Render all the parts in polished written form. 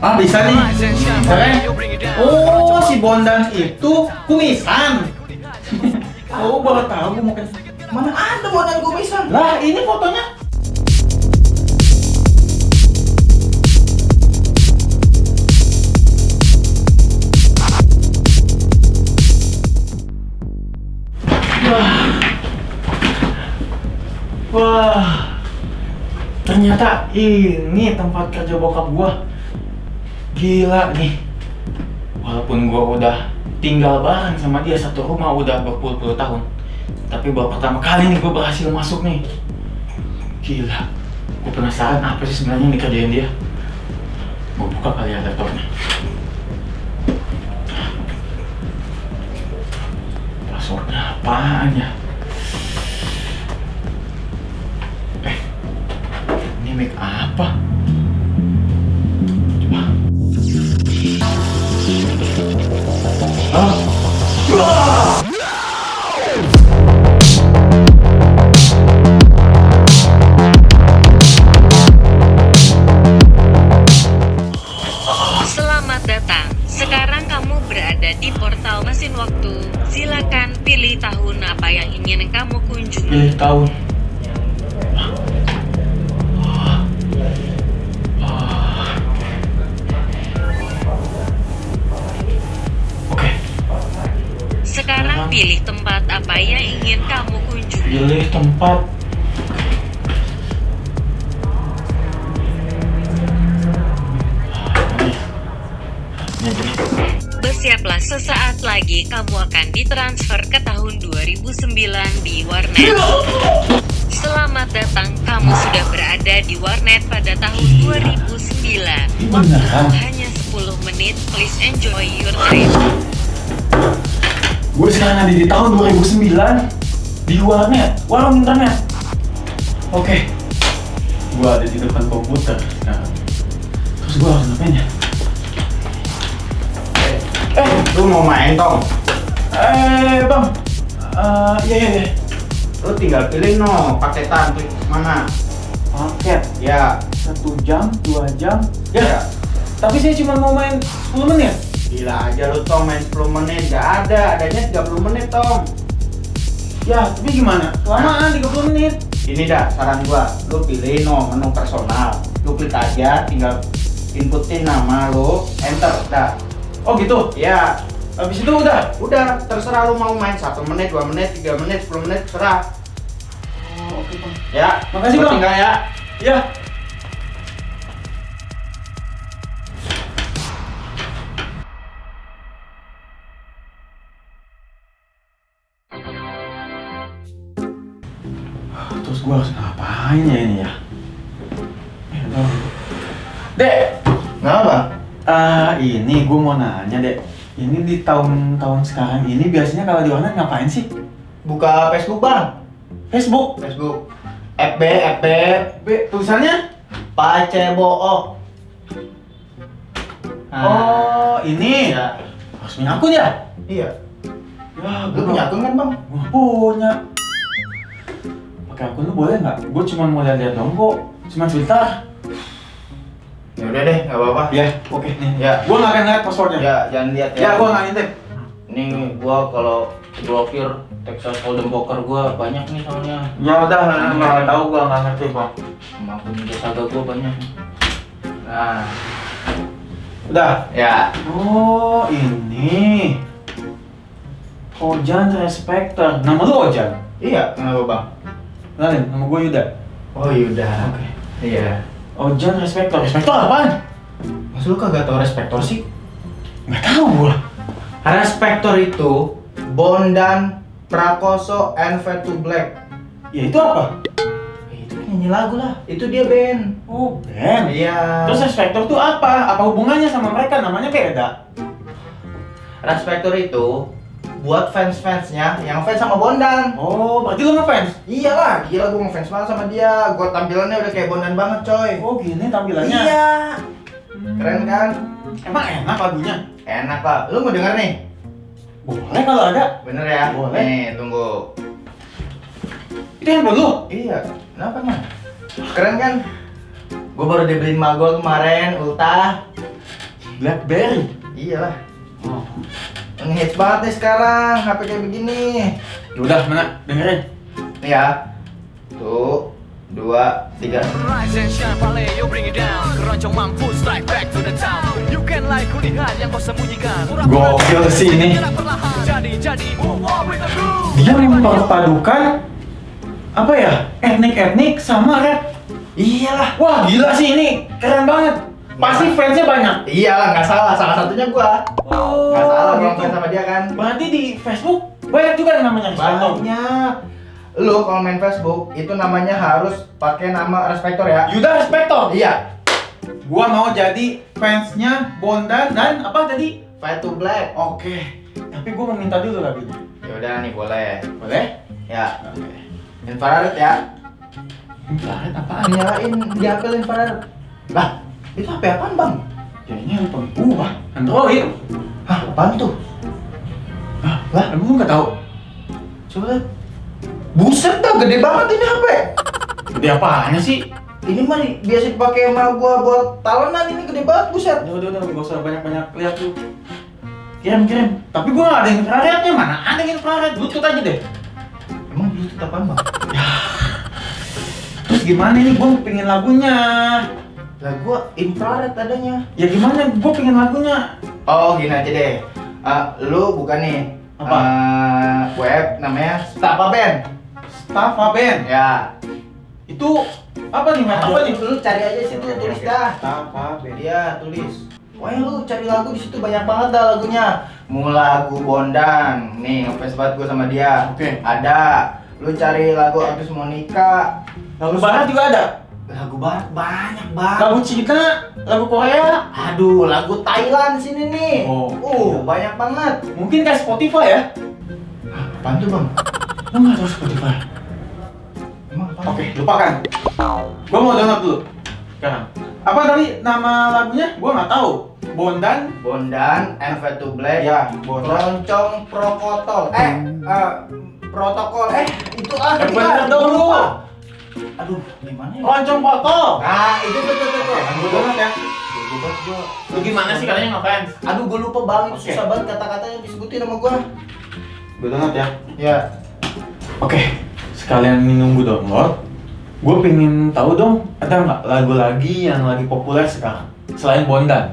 Ah, bisa nih. Keren. Oh, si Bondan itu kumisan. Oh, baru tahu gue mungkin. Mana ada Bondan kumisan? Lah, ini fotonya. Wah, ternyata ini tempat kerja bokap gua. Gila nih. Walaupun gua udah tinggal bareng sama dia satu rumah udah berpuluh-puluh tahun, tapi baru pertama kali nih gua berhasil masuk nih. Gila. Gua penasaran apa sih sebenarnya yang dikerjain dia. Gua buka kali ya laptopnya. Passwordnya apaan ya? Mic apa? Coba. Selamat datang. Sekarang kamu berada di portal mesin waktu. Silakan pilih tahun apa yang ingin kamu kunjungi. Pilih tahun. Sekarang pilih tempat apa yang ingin kamu kunjungi. Pilih tempat. Bersiaplah, sesaat lagi kamu akan ditransfer ke tahun 2009 di warnet. Selamat datang, kamu sudah berada di warnet pada tahun 2009. Waktu hanya 10 menit, please enjoy your trip. Gue sekarang ada di tahun 2009 di warnet, warung internet. Oke, gue ada di depan komputer sekarang. Terus gue harus ngapain ya? Lu mau main Tong? Bang, iya. Lu tinggal pilih no paketan klik mana? Paket Ya. 1 jam, 2 jam. Ya. Tapi saya cuma mau main 10 menit. Gila aja lu Tong, main 10 menit. Gak ada, adanya 30 menit Tong. Ya, tapi gimana? Kelamaan 30 menit. Ini dah saran gua, lu pilih no menu personal. Lu klik aja, tinggal inputin nama lu, enter, dah. Oh gitu? Ya, Habis itu udah? udah terserah lu mau main 1 menit, 2 menit, 3 menit, 10 menit, terserah. Oh, oke Bang. Ya, Makasih, gua Bang. tinggal ya. Ya. Terus gua harus ngapain ya ini ya? Dek, Kenapa? ini gua mau nanya dek. Ini di tahun-tahun sekarang ini biasanya kalau di warnet ngapain sih? Buka Facebook Bang. Facebook. Facebook. FB, FB. Tulisannya? Pacebook. Oh, ini. Ya. Harus punya akun ya? Iya. Ya, Lu punya akun kan Bang? Gua nggak punya. Pakai akun lu boleh nggak? Gue cuma mau lihat-lihat dong kok. Cuma sebentar. Ya udah deh, nggak apa-apa. Ya, oke nih. Ya. Gue nggak akan lihat passwordnya. Ya, jangan lihat ya. Ya, gue nggak ngintip. Ini gua kalau blokir Texas Hold'em poker gua banyak nih soalnya. Ya udah, nggak tahu gue nggak ngerti bang. Sama akun saga gua banyak. Nah, Udah. ya. Oh, ini. Ojan Respector. Nama lu Ojan? Iya, kenapa Bang? Kenalin, nama gue Yuda. Oh Yuda. Oke. Iya. Ojan Respector. Respector apaan? Mas lu kagak tau Respector sih? Nggak tahu gue. Respector itu Bondan Prakoso and Fade to Black. Ya itu apa? Itu nyanyi lagu lah. Itu dia band. Oh, band. Iya. Terus Respector tuh apa? Apa hubungannya sama mereka? Namanya beda. Respector itu buat fans-fansnya yang fans sama Bondan. Oh, berarti lu ngefans? Iyalah, gila gue ngefans banget sama dia. Gue tampilannya udah kayak Bondan banget coy. Oh, gini tampilannya. Iya. Keren kan? Emang enak lagunya? Enak lah. Lu mau denger nih? Boleh kalau ada. Bener ya? Boleh. Nih, tunggu. Itu handphone lu? Iya. Kenapa emang? Keren kan? Gue baru dibeliin Magol kemarin, ultah. BlackBerry. Iyalah. Oh. Ngehits banget nih sekarang HP kayak begini. Yaudah, mana? Dengerin. Nih ya. Tuh, 2, 3. Rise and shine, Paleo bring it down. Keroncong mampu strike back to the town. You can like kulihat yang kau sembunyikan. Gokil sih ini. Jadi, war with the groove. Dia memperpadukan apa ya? Etnik-etnik sama rap. Iyalah. Wah, gila sih ini. Keren banget. Pasti fansnya banyak. Iyalah, nggak salah. Salah satunya gua. Oh, Nggak salah gua gitu. ngefans sama dia kan. Berarti di Facebook banyak juga yang namanya Respector. Banyak. Lu kalau main Facebook itu namanya harus pakai nama Respector ya. Yuda Respector. Iya. Gua mau jadi fansnya Bondan dan apa tadi? Fade to Black. Oke. Tapi gua mau minta dulu lagunya. Ya udah nih boleh. Boleh? Ya. Oke. Infrared ya. Infrared apaan? Nyalain di HP infrared. Lah, itu HP apaan, Bang? Kayaknya handphone gua. Android. Hah, apaan tuh? Hah? Lah, emang lu nggak tahu? Coba lihat. Buset dah, gede banget ini HP. Gede apaan sih? Ini mah biasa dipakai sama gua buat talenan, ini gede banget, buset. Udah, nggak usah banyak-banyak lihat tuh. Kirim. Tapi gua nggak ada infrarednya, mana ada infrared? Bluetooth aja deh. Emang Bluetooth apaan, Bang? Terus gimana ini? Gua pengen lagunya. Lah gua infrared adanya. Ya gimana? Gua pengen lagunya. Oh, gini aja deh. Lu bukan nih. Apa? Web namanya Stapa Band. Staffa Band. Ya. Itu apa nih? Apa nih? Lu cari aja situ, tulis dah. Staffa Band. Iya, tulis. Pokoknya lu cari lagu di situ banyak banget dah lagunya. Mau lagu Bondan, nih ngefans banget gue sama dia. Oke. Ada. Lu cari lagu Agus Monica. Lagu barat juga ada. Lagu barat banyak banget. Lagu Cina, lagu Korea. Aduh, lagu Thailand sini nih. Oh. Banyak banget. Mungkin kayak Spotify ya? Apaan tuh, Bang? Lo nggak tahu Spotify? Emang apaan? Oke, lupakan. Gua mau download dulu. Sekarang. Apa tadi nama lagunya? Gua nggak tahu. Bondan. Bondan and Fade to Black. Ya, Bondan. Keroncong Protokol. Protokol. Itu Yang bener dong lu. Aduh, gimana ya? Keroncong foto. Nah, itu tuh. Gua download ya. Lu gimana sih katanya ngefans? Aduh, gue lupa banget. Oke. Susah banget kata-kata yang disebutin sama gua. Gua download ya. Ya. Oke, sekalian nunggu download. Gue pengen tahu dong, ada nggak lagu lagi yang lagi populer sekarang selain Bondan?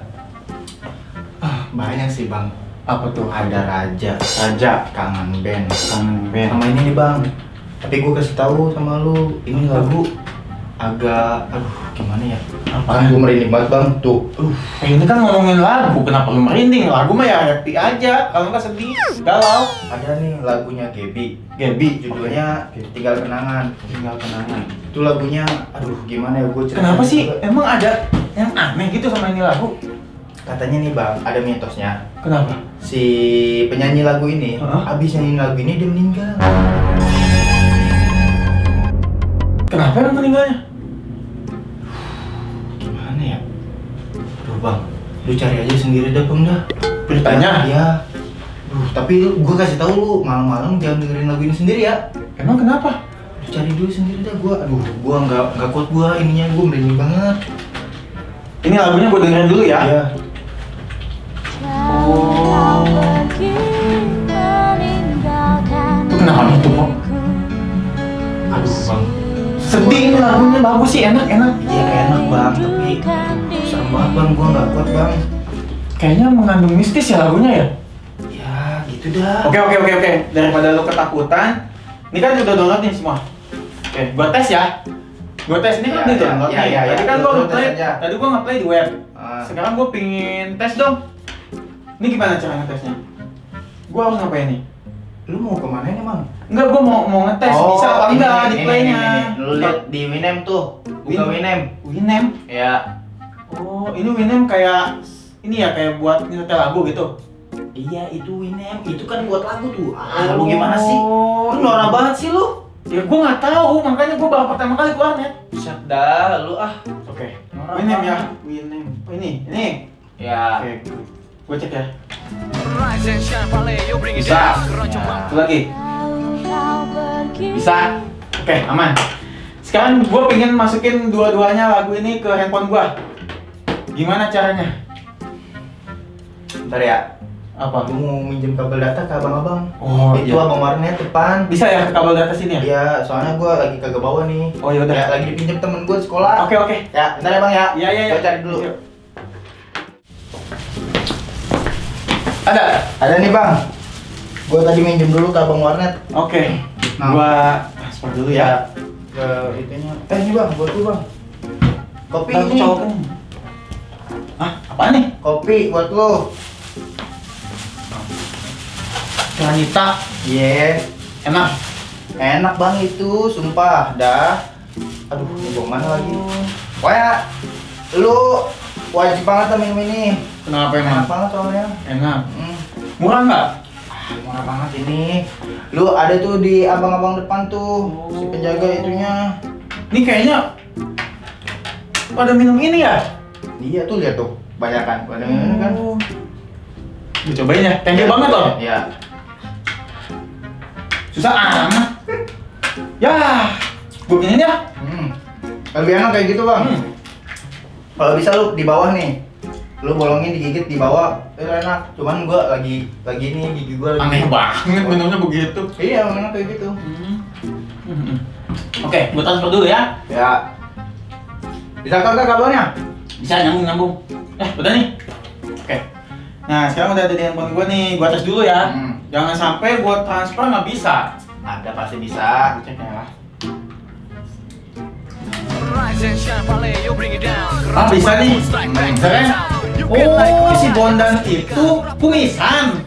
Banyak sih, Bang. Apa tuh? Ada Raja, Kangen Band. Kangen Band. Sama ini nih, Bang. Tapi gue kasih tahu sama lu, ini lagu agak gimana ya? Apaan? Gue merinding banget, Bang. Tuh. Ini kan ngomongin lagu, kenapa lu merinding? Lagu mah ya happy aja, kalau nggak sedih, galau. Ada nih lagunya Gaby. Gaby, Judulnya Tinggal Kenangan. tinggal kenangan. Itu lagunya, aduh gimana ya gue Kenapa sih? Emang ada yang aneh gitu sama ini lagu? Katanya nih, Bang, ada mitosnya. Kenapa? Si penyanyi lagu ini, abis nyanyiin lagu ini dia meninggal. Kenapa emang meninggalnya? Gimana ya? Aduh, Bang, lu cari aja sendiri dah, Bang, dah. Beritanya? Iya. Tapi gue kasih tahu lu, malam-malam jangan dengerin lagu ini sendiri ya. Emang kenapa? Lu cari dulu sendiri dah. Gua nggak kuat, gua ininya, gua merinding banget. Ini lagunya gue dengerin dulu ya. Iya. Oh. Itu kenapa gitu kok? Aduh, Bang. Sedih ini lagunya, bagus sih, enak. Iya, enak, Bang, tapi serem banget, Bang. Gua nggak kuat, Bang. Kayaknya mengandung mistis ya lagunya ya? Ya, gitu dah. Oke. Daripada lo ketakutan, ini kan udah download nih semua. Oke, gua tes ya. Gua tes ini kan Ya, udah download ya, nih. ya, Tadi ya. kan gua Lu ngeplay, tes aja. tadi gua ngeplay di web. Ah. Sekarang gua pingin tes dong. Ini gimana cara ngetesnya? Gua harus ngapain nih? Lu mau kemana nih, Bang? Enggak, gua mau ngetes bisa apa ini, enggak di ini, playnya. ini. Lu lihat di Winem tuh. Buka Winem. Winem. Ya. Oh, ini Winem kayak ini ya, kayak buat nyetel lagu gitu. Iya, itu Winem. Itu kan buat lagu tuh. Lu gimana sih? Oh, Lu norak banget sih lu. Ya gua nggak tahu, makanya gua baru pertama kali ke warnet. Buset dah, lu ah. Oke. Norak Winem ya. banget. Winem. Oh, ini. Ya. Oke. Gua cek ya. Rise and shine, Paleo bring it Bisa. down. Keroncong Ya. mampu. Satu lagi. Bisa. Oke, aman. Sekarang gue pengen masukin dua-duanya lagu ini ke handphone gue. Gimana caranya? Bentar ya. Apa? Aku mau minjem kabel data ke abang-abang. Oh, Itu iya. abang warnet depan. Bisa ya ke kabel data sini ya? Iya, soalnya gua lagi kagak bawa nih. Oh, yaudah. Ya, lagi dipinjem temen gua di sekolah. Oke, oke. Ya, bentar ya bang ya. Iya, iya, iya. Gua cari dulu. Yuk. Ada? Ada nih bang. Gua tadi minjem dulu ke abang warnet. Oke. Nah. Gua transfer dulu ya. Ke itunya. Ini bang, buat lu bang. Kopi Ntar ini. colokin. Hah? Apaan nih? Kopi buat lu. Granita. Iya. Enak. Enak bang itu, sumpah. Dah. Aduh, ini gua mana lagi? Pokoknya lu wajib banget minum ini. Kenapa Enak banget soalnya. Enak. Hmm. Murah nggak? Murah banget ini. Lu ada tuh di abang-abang depan tuh, si penjaga itunya. Ini kayaknya pada minum ini ya? Iya tuh, lihat tuh, banyak kan. Pada minum kan. Gue cobain ya. Thank you banget loh. Iya. Susah amat. Ya, gue pingin ya. Lebih enak kayak gitu bang. Hmm. Kalau bisa lu di bawah nih, lu bolongin digigit di bawah, itu enak. Cuman gua lagi ini gigi gua lagi. Aneh banget minumnya begitu. Iya, enak kayak gitu. Oke, gue transfer dulu ya. Ya. Bisa kagak kabelnya? Bisa nyambung. Udah nih. Oke. Nah, sekarang udah ada di handphone gue nih. Gue tes dulu ya. Jangan sampai gue transfer nggak bisa. Ada pasti bisa. Cek ya. Rise and shine, Pale, you bring it down. Ah, bisa nih. Keren. Oh, si Bondan itu kumisan.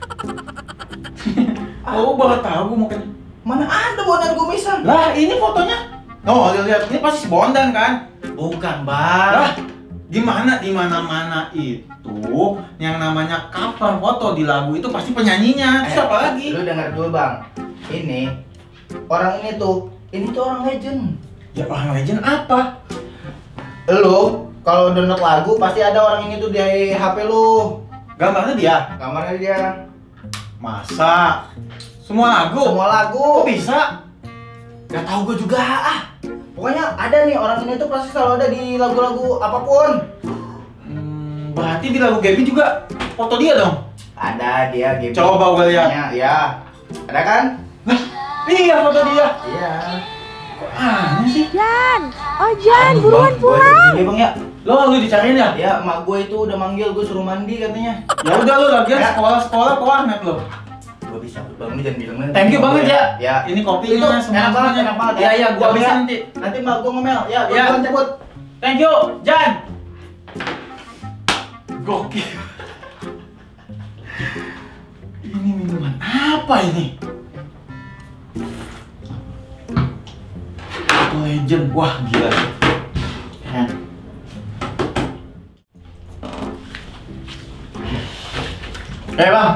Oh, baru tahu gue mungkin. Mana ada bondan kumisan? Lah, ini fotonya. Oh, lihat, ini pasti si Bondan kan? Bukan, Bang. Lah, gimana di mana-mana itu yang namanya cover foto di lagu itu pasti penyanyinya. Siapa lagi? Lu denger dulu, Bang. Ini orang ini tuh orang legend. Ya orang legend apa? Lu kalau download lagu pasti ada orang ini tuh di HP lu. Gambarnya dia. Kamarnya dia. Masa? Semua lagu? Semua lagu. Kok bisa? Gak tau gue juga Pokoknya ada nih orang ini tuh pasti selalu ada di lagu-lagu apapun. Berarti di lagu Gaby juga foto dia dong? Ada dia game. Coba gue lihat. Ya. Ada kan? Lah, iya foto dia. Iya. Kok aneh sih? Jan, oh Jan, buruan pulang. Iya bang ya. Lo dicariin ya? Ya emak gue itu udah manggil gue suruh mandi katanya. Ya udah lo lagian Ya. sekolah ke warnet lo. Gue bisa bang, lu jangan bilang. Thank you banget ya. Ya. Ini Itu kopinya enak banget, enak banget. Iya iya, gua Cabut bisa ya. nanti. Nanti emak gue ngomel. Ya, gue Ya. duluan cabut. Thank you, Jan. Gokil. Ini minuman apa ini? Legend, wah gila sih. Keren. Bang.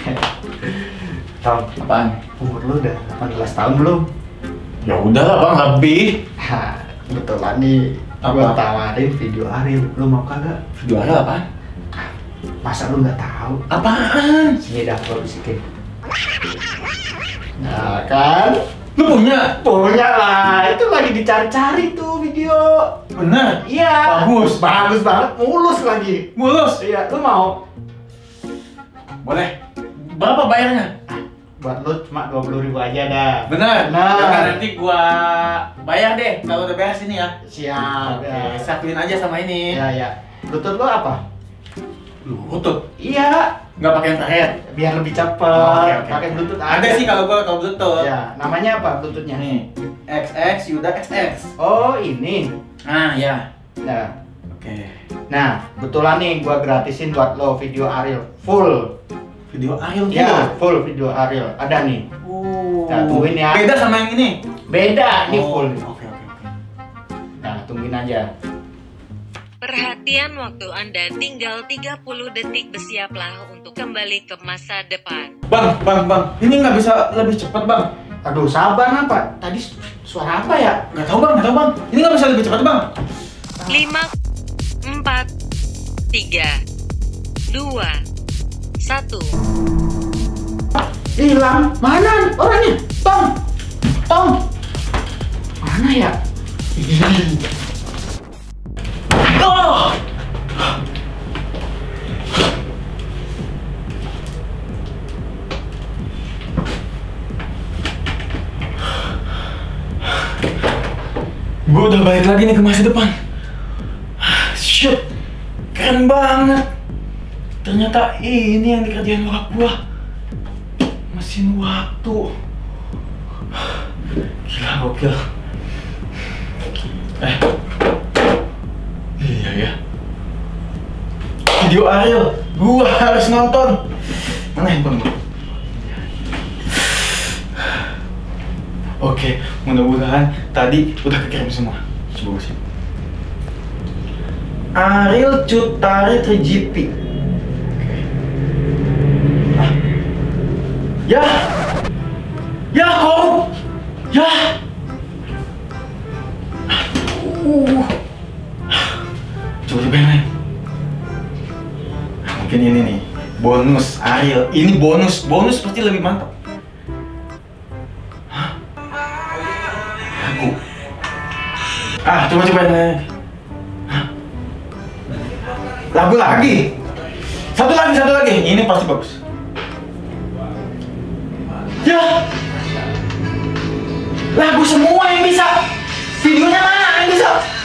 Tom, Apaan? umur lu udah 18 tahun belum? Ya udah lah bang, lebih. Kebetulan nih, Apa? gue tawarin video Ariel. Lu mau kagak? Video ada apaan? Masa lu nggak tahu? Apaan? Sini dah, gua bisikin. Nah kan? Lu punya? Punya lah, itu lagi dicari-cari tuh video. Bener? Iya. Bagus. Bagus banget, mulus lagi. Mulus? Iya, lu mau? Boleh. Berapa bayarnya? Buat lu cuma 20.000 aja dah. Bener? Bener. Ya, nanti gua bayar deh kalau udah beres ini ya. Siap. Oke, siapin aja sama ini. Ya, ya. Lutut lu apa? Bluetooth? Iya, Nggak pakai infrared? biar lebih cepet. Oke. Pakai Bluetooth Ada sih kalau Bluetooth. Ya, namanya apa Bluetoothnya? Nih, XX Yuda XX. Oh, ini. Nah, ya. Nah, Oke. nah, kebetulan nih gua gratisin buat lo video Ariel full. Video Ariel Ya, full video Ariel. Ada nih. Nah, tungguin ya. Beda sama yang ini. Beda, ini full. Oke. Nah, tungguin aja. Perhatian, waktu Anda tinggal 30 detik, bersiaplah untuk kembali ke masa depan. Bang. Ini nggak bisa lebih cepat, Bang. Aduh, sabar apa? Tadi suara apa ya? Nggak tahu, Bang. Ini nggak bisa lebih cepat, Bang. 5, 4, 3, 2, 1. Hilang. Mana orangnya? Tom. Mana ya? Oh! Gue udah balik lagi nih ke masa depan. Shit, keren banget. Ternyata ini yang dikerjain bokap gua. Mesin waktu. Gila, gokil. Iya ya. Video Ariel, gua harus nonton. Mana handphone gua? Oke, mudah-mudahan tadi udah kekirim semua. Coba gue sih. Ariel Cutari 3GP. Ya, ya korup, ya. Coba yang lain. Mungkin ini nih, bonus Ariel. Ini bonus pasti lebih mantap. Lagu. Coba yang lain. Lagu lagi. Satu lagi. Ini pasti bagus. Ya, lagu semua yang bisa. Videonya mana yang bisa?